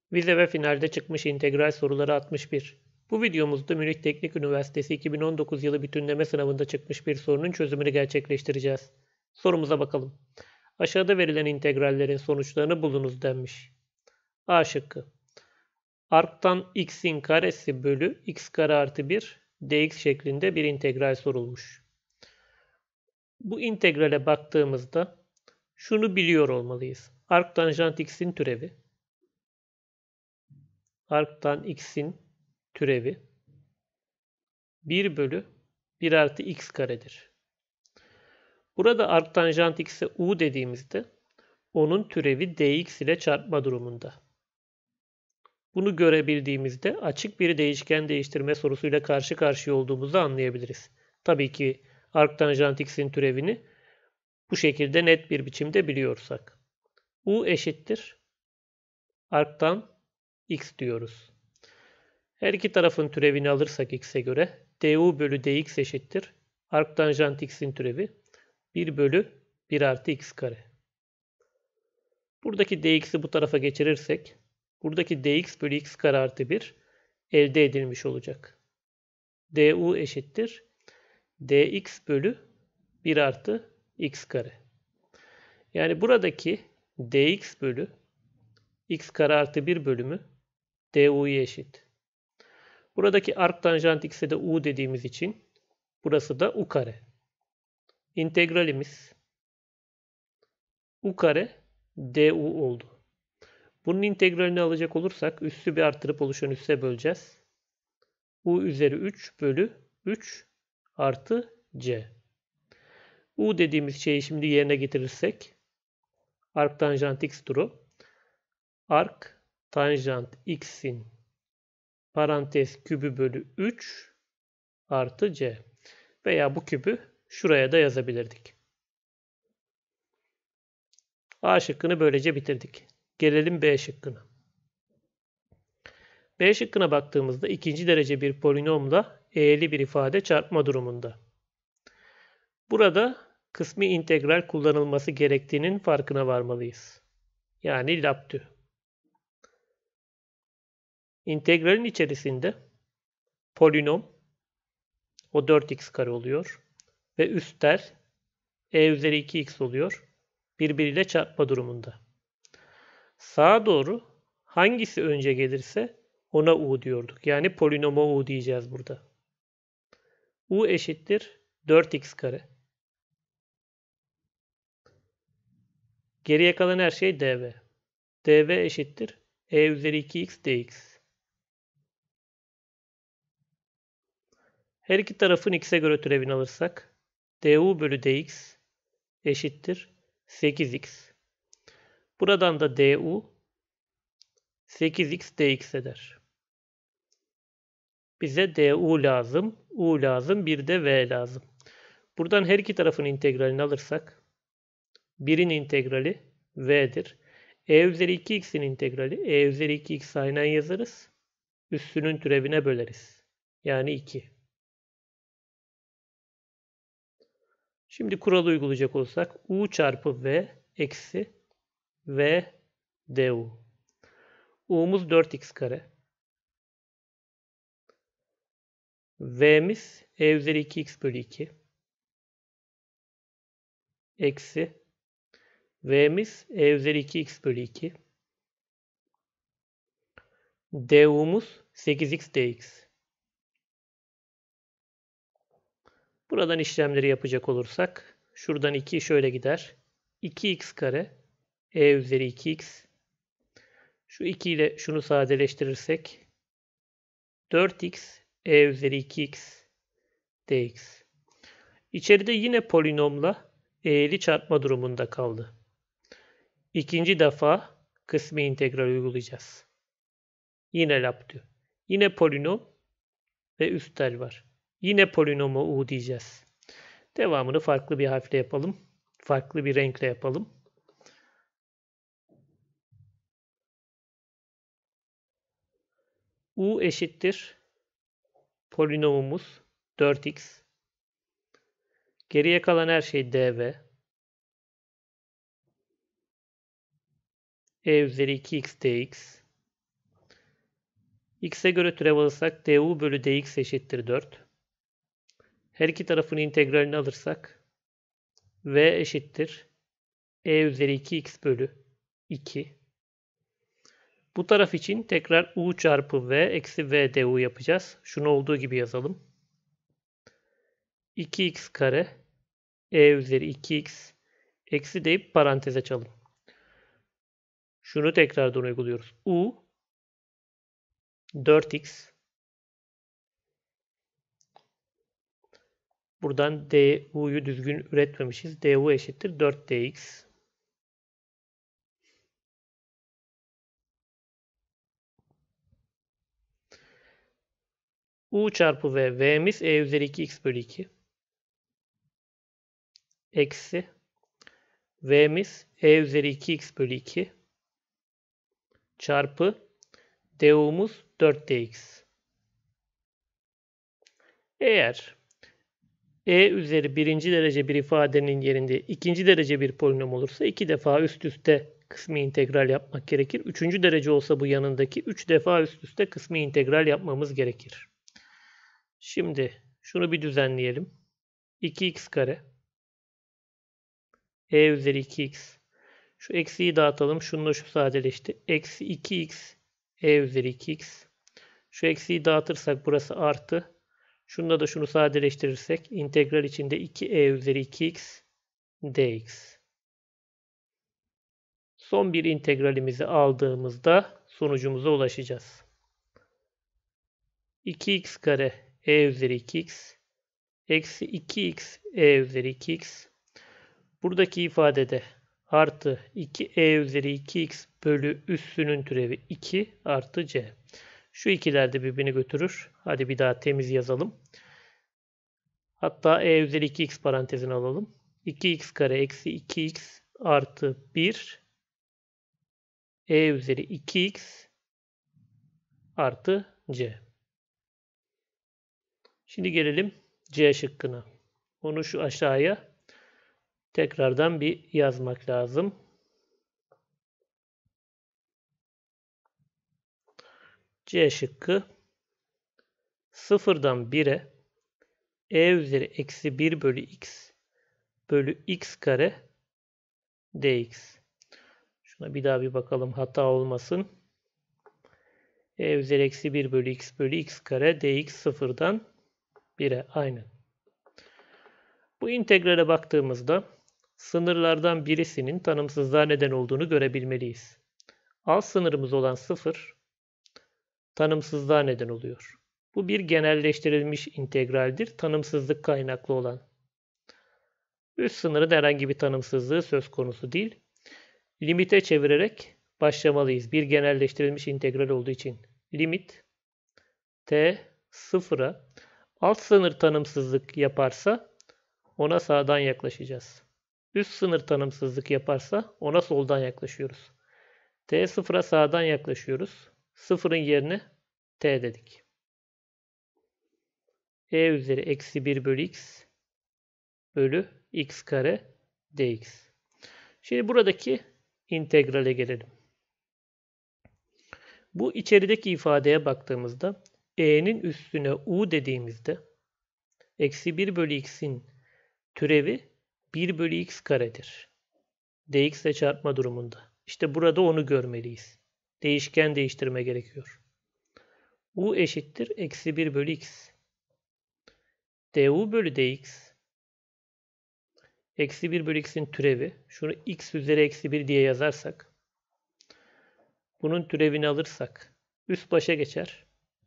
Vize ve finalde çıkmış integral soruları 61. Bu videomuzda Münih Teknik Üniversitesi 2019 yılı bütünleme sınavında çıkmış bir sorunun çözümünü gerçekleştireceğiz. Sorumuza bakalım. Aşağıda verilen integrallerin sonuçlarını bulunuz denmiş. A şıkkı. Arctan x'in karesi bölü x kare artı 1 dx şeklinde bir integral sorulmuş. Bu integrale baktığımızda şunu biliyor olmalıyız. Arctanjant x'in türevi. Arctan x'in türevi 1 bölü 1 artı x karedir. Burada arctanjant x'e u dediğimizde onun türevi dx ile çarpma durumunda. Bunu görebildiğimizde açık bir değişken değiştirme sorusuyla karşı karşıya olduğumuzu anlayabiliriz. Tabii ki arctanjant x'in türevini bu şekilde net bir biçimde biliyorsak. U eşittir arctan x diyoruz. Her iki tarafın türevini alırsak x'e göre du bölü dx eşittir arctanjant x'in türevi 1 bölü 1 artı x kare. Buradaki dx'i bu tarafa geçirirsek buradaki dx bölü x kare artı 1 elde edilmiş olacak. Du eşittir dx bölü 1 artı x kare. Yani buradaki dx bölü x kare artı 1 bölümü du'ya eşit. Buradaki arctanjant x'e de u dediğimiz için burası da u kare. İntegralimiz u kare du oldu. Bunun integralini alacak olursak üssü bir artırıp oluşan üsse böleceğiz. U üzeri 3 bölü 3 artı c. U dediğimiz şeyi şimdi yerine getirirsek arctanjant x duru arctanjant x'in parantez kübü bölü 3 artı c. Veya bu kübü şuraya da yazabilirdik. A şıkkını böylece bitirdik. Gelelim B şıkkına. B şıkkına baktığımızda ikinci derece bir polinomla e'li bir ifade çarpma durumunda. Burada kısmi integral kullanılması gerektiğinin farkına varmalıyız. Yani Laptü. İntegralin içerisinde polinom o 4x kare oluyor ve üstel e üzeri 2x oluyor. Birbiriyle çarpma durumunda. Sağa doğru hangisi önce gelirse ona u diyorduk. Yani polinoma u diyeceğiz burada. U eşittir 4x kare. Geriye kalan her şey dv. dv eşittir e üzeri 2x dx. Her iki tarafın x'e göre türevini alırsak du bölü dx eşittir 8x. Buradan da du 8x dx eder. Bize du lazım, u lazım, bir de v lazım. Buradan her iki tarafın integralini alırsak birin integrali v'dir. E üzeri 2x'in integrali e üzeri 2x aynen yazarız. Üssünün türevine böleriz. Yani 2. Şimdi kuralı uygulayacak olsak u çarpı v eksi v du. U'muz 4x kare. V'miz e üzeri 2x bölü 2. Eksi v'miz e üzeri 2x bölü 2. Du'muz 8x dx. Buradan işlemleri yapacak olursak şuradan 2 şöyle gider. 2x kare e üzeri 2x. Şu 2 ile şunu sadeleştirirsek 4x e üzeri 2x dx. İçeride yine polinomla e'li çarpma durumunda kaldı. İkinci defa kısmi integral uygulayacağız. Yine Laptü. Yine polinom ve üstel var. Yine polinoma u diyeceğiz. Devamını farklı bir harfle yapalım. Farklı bir renkle yapalım. U eşittir polinomumuz 4x. Geriye kalan her şey dv. E üzeri 2x dx. X'e göre türev alırsak du bölü dx eşittir 4. Her iki tarafın integralini alırsak v eşittir e üzeri 2x bölü 2. Bu taraf için tekrar u çarpı v eksi v du yapacağız. Şunu olduğu gibi yazalım. 2x kare e üzeri 2x eksi deyip parantez açalım. Şunu tekrardan uyguluyoruz. U 4x. Buradan du'yu düzgün üretmemişiz. Du eşittir 4dx. U çarpı v. V'miz e üzeri 2x bölü 2. Eksi. V'miz e üzeri 2x bölü 2. Çarpı. Du'muz 4dx. Eğer e üzeri birinci derece bir ifadenin yerinde ikinci derece bir polinom olursa 2 defa üst üste kısmi integral yapmak gerekir. Üçüncü derece olsa bu yanındaki 3 defa üst üste kısmi integral yapmamız gerekir. Şimdi şunu bir düzenleyelim. 2x kare e üzeri 2x. Şu eksiyi dağıtalım. Şununla şu sadeleşti. Eksi 2x e üzeri 2x. Şu eksiyi dağıtırsak burası artı. Şununla da şunu sadeleştirirsek integral içinde 2e üzeri 2x dx. Son bir integralimizi aldığımızda sonucumuza ulaşacağız. 2x kare e üzeri 2x eksi 2x e üzeri 2x. Buradaki ifadede artı 2e üzeri 2x bölü üssünün türevi 2 artı c. Şu ikiler de birbirini götürür. Hadi bir daha temiz yazalım. Hatta e üzeri 2x parantezini alalım. 2x kare eksi 2x artı 1 e üzeri 2x artı c. Şimdi gelelim c şıkkına. Onu şu aşağıya tekrardan bir yazmak lazım. C şıkkı 0'dan 1'e e üzeri eksi 1 bölü x bölü x kare dx. Şuna bir daha bir bakalım hata olmasın. E üzeri eksi 1 bölü x kare dx 0'dan 1'e aynı. Bu integrale baktığımızda sınırlardan birisinin tanımsızlığa neden olduğunu görebilmeliyiz. Alt sınırımız olan 0 tanımsızlığa neden oluyor. Bu bir genelleştirilmiş integraldir. Tanımsızlık kaynaklı olan. Üst sınırın herhangi bir tanımsızlığı söz konusu değil. Limite çevirerek başlamalıyız. Bir genelleştirilmiş integral olduğu için. Limit t 0'a alt sınır tanımsızlık yaparsa ona sağdan yaklaşacağız. Üst sınır tanımsızlık yaparsa ona soldan yaklaşıyoruz. T 0'a sağdan yaklaşıyoruz. 0'ın yerine t dedik. E üzeri eksi 1 bölü x bölü x kare dx. Şimdi buradaki integrale gelelim. Bu içerideki ifadeye baktığımızda e'nin üstüne u dediğimizde eksi 1 bölü x'in türevi 1 bölü x karedir. Dx ile çarpma durumunda. İşte burada onu görmeliyiz. Değişken değiştirme gerekiyor. U eşittir eksi 1 bölü x. Du bölü dx eksi 1 bölü x'in türevi. Şunu x üzeri eksi 1 diye yazarsak. Bunun türevini alırsak. Üst başa geçer.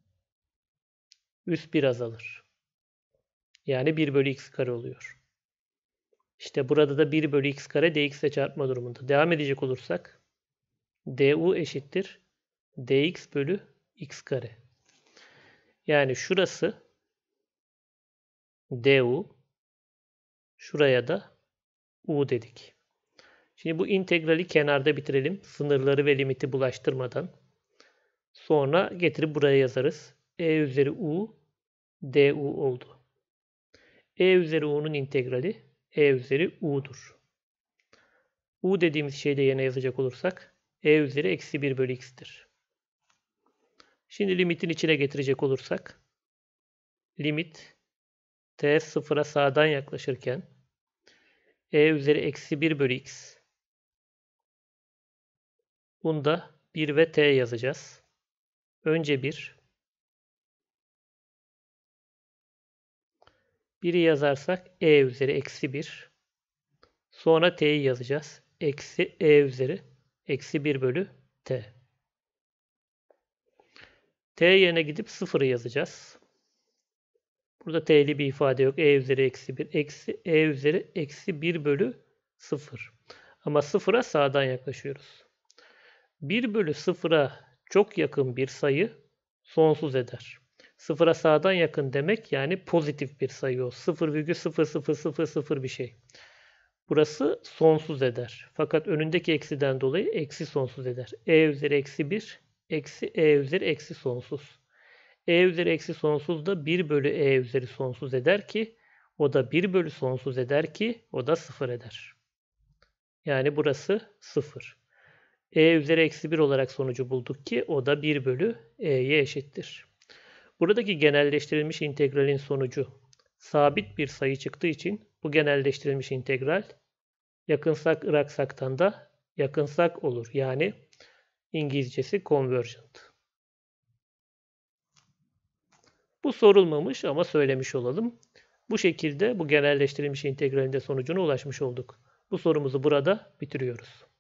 Üst bir azalır. Yani 1 bölü x kare oluyor. İşte burada da 1 bölü x kare dx ile çarpma durumunda. Devam edecek olursak. Du eşittir dx bölü x kare. Yani şurası du. Şuraya da u dedik. Şimdi bu integrali kenarda bitirelim. Sınırları ve limiti bulaştırmadan. Sonra getirip buraya yazarız. E üzeri u du oldu. E üzeri u'nun integrali e üzeri u'dur. U dediğimiz şeyi de yerine yazacak olursak e üzeri eksi 1 bölü x'tir. Şimdi limitin içine getirecek olursak limit t sıfıra sağdan yaklaşırken e üzeri eksi 1 bölü x. Bunda 1 ve t yazacağız. Önce 1. 1'i yazarsak e üzeri eksi 1. Sonra t'yi yazacağız. Eksi e üzeri eksi 1 bölü t. T yerine gidip 0'ı yazacağız. Burada t'li bir ifade yok. E üzeri eksi 1. Eksi e üzeri eksi 1 bölü 0. Ama 0'a sağdan yaklaşıyoruz. 1 bölü 0'a çok yakın bir sayı sonsuz eder. 0'a sağdan yakın demek yani pozitif bir sayı o. 0,0000 bir şey. Burası sonsuz eder. Fakat önündeki eksiden dolayı eksi sonsuz eder. E üzeri eksi 1 eksi e üzeri eksi sonsuz. E üzeri eksi sonsuz da 1 bölü e üzeri sonsuz eder ki o da 1 bölü sonsuz eder ki o da 0 eder. Yani burası 0. E üzeri eksi 1 olarak sonucu bulduk ki o da 1 bölü e'ye eşittir. Buradaki genelleştirilmiş integralin sonucu sabit bir sayı çıktığı için bu genelleştirilmiş integral yakınsak ıraksaktan da yakınsak olur. Yani İngilizcesi convergent. Bu sorulmamış ama söylemiş olalım. Bu şekilde bu genelleştirilmiş integralin de sonucuna ulaşmış olduk. Bu sorumuzu burada bitiriyoruz.